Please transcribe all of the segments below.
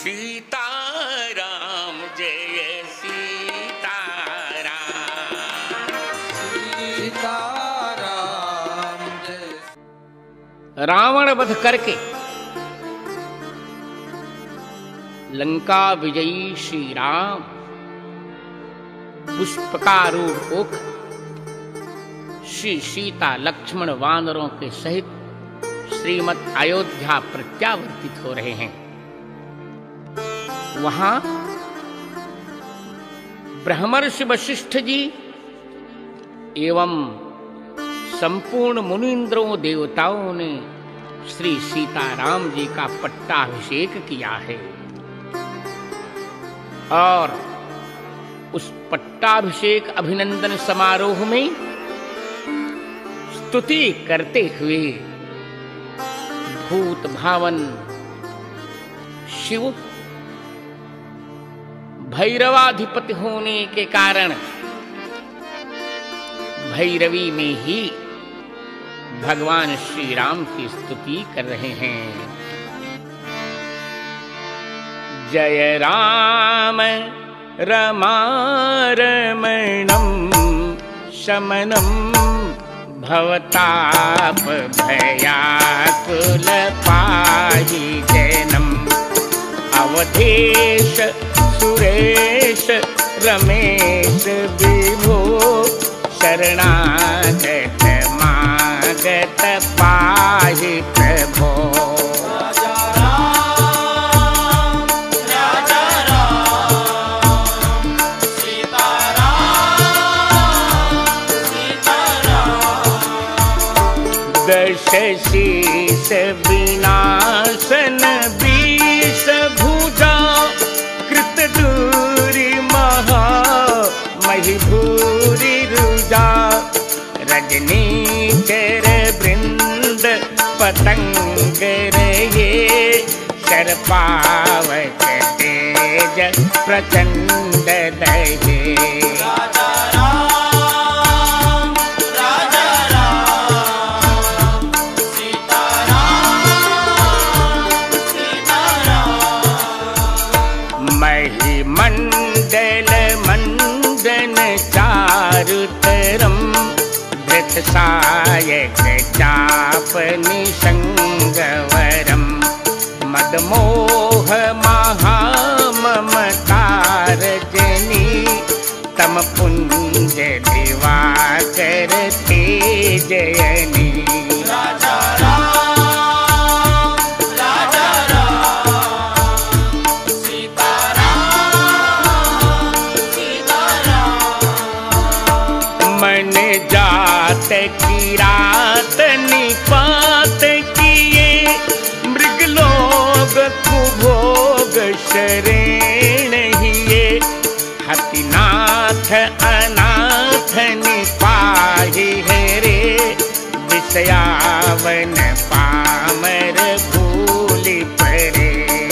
सीताराम जय सीताराम। सीताराम जय। रावण वध करके लंका विजयी श्री राम पुष्पकारूढ़ होकर श्री सीता लक्ष्मण वानरों के सहित श्रीमद् अयोध्या प्रत्यावर्तित हो रहे हैं। वहां ब्रह्मर्षि वशिष्ठ जी एवं संपूर्ण मुनींद्रों देवताओं ने श्री सीताराम जी का पट्टाभिषेक किया है और उस पट्टाभिषेक अभिनंदन समारोह में स्तुति करते हुए भूत भावन शिव भैरवाधिपति होने के कारण भैरवी में ही भगवान श्री राम की स्तुति कर रहे हैं। जय राम रमारमणं शमनं भवताप भयाकुल पाहि जैनम् अवधेश सुरेश रमेश विभो शरणागत मागत पाहि प्रभो। दश शीस विनाशन बीस भुजा कृत दूरी महा महिभूरि रुजा रजनी चर वृंद पतंग रहे शरपावक तेज प्रचंड दहे। मंडल मंडन चारुतरम धृत सायक चाप निसंगवरम मदमोह महाममतारजनी तम पुंज दिवाकर तेजयनी। की रात निपात किए मृगलोक कुभोग शरण हिये हतिनाथ अनाथ निपाहि हरे विषयावन पामर भूलि परे।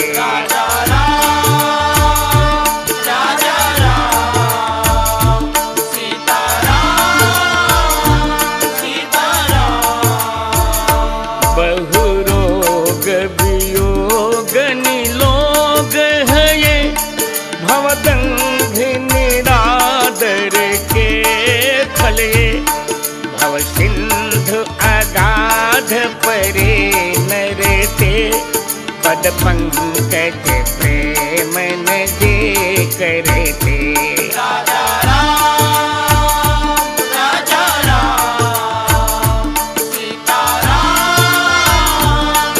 भव सिंधु अगाध परे नरते पद पंकज प्रेम न जे करते। राजा राम सीताराम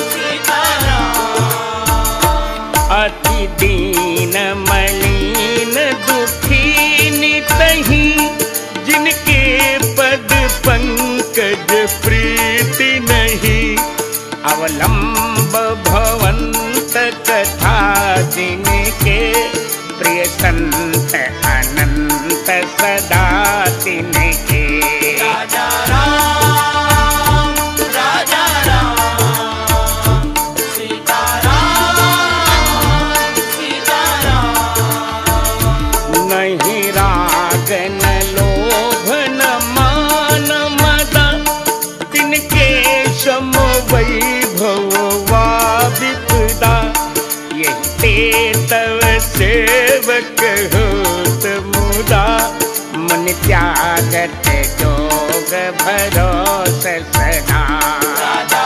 सीताराम। अति दीन मलिन दुखी नितहि जिनके पद पंकज प्रीति नहीं अवलंब भवंत कथा जिनके प्रिय संत अनंत सदा तिनके। राजा राम सीताराम सीताराम। नहीं राग न लोभ न मान मदा तिनके सम वैभव वा विपदा यही तव सेवक होत मुदा, मन त्यागत जोग भरोस सदा। राजा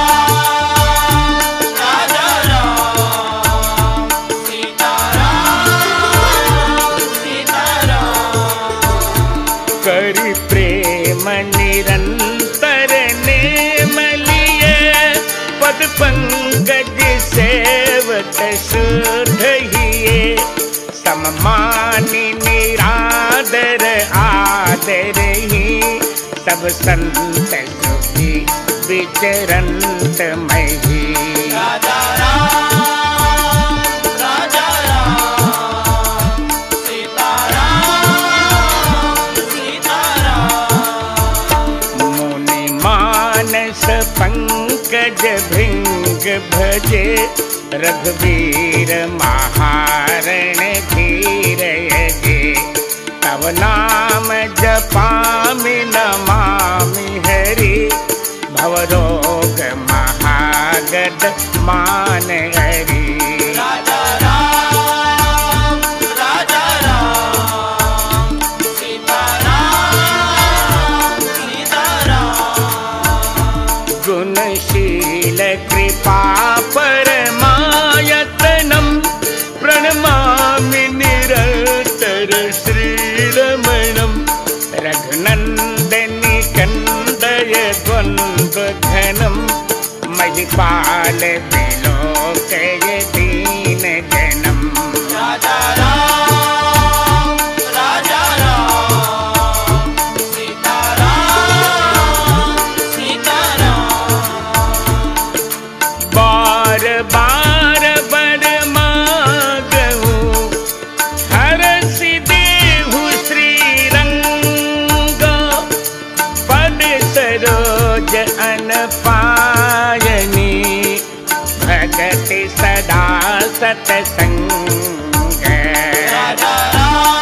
राम, राजा राम, सीता राम, सीता राम। करि प्रेम निरंतर नेम लिए, पद पंकज सेवक शुद्ध हिये। सममानि निरादर आदर ही, सब संत सुखी विचरंत मही। राजा राम, राजा राम, सीता राम, सीता राम। मुनि मानस पंकज भृंग भजे, रघुवीर महारण धीर यजे। तव नाम जपामि नमामि हरि, भवरोग महागद मान हरि। राजा राम, राजा राम, सीता राम, सीता राम। गुणशील कृपा परमायतनं, प्रणमामि निरंतर श्रीरमणं। रघुनंदनि कंदय द्वंद्व घनं, महिपाल विलोकय दीन जनम्। राजा राम, राजा राम, सीता राम, सीता राम। बार बार बर मांगहु, हरसि देहु श्रीरंग। पद सरोज अनपायनी, भगति सदा सतसंग। राजा राम,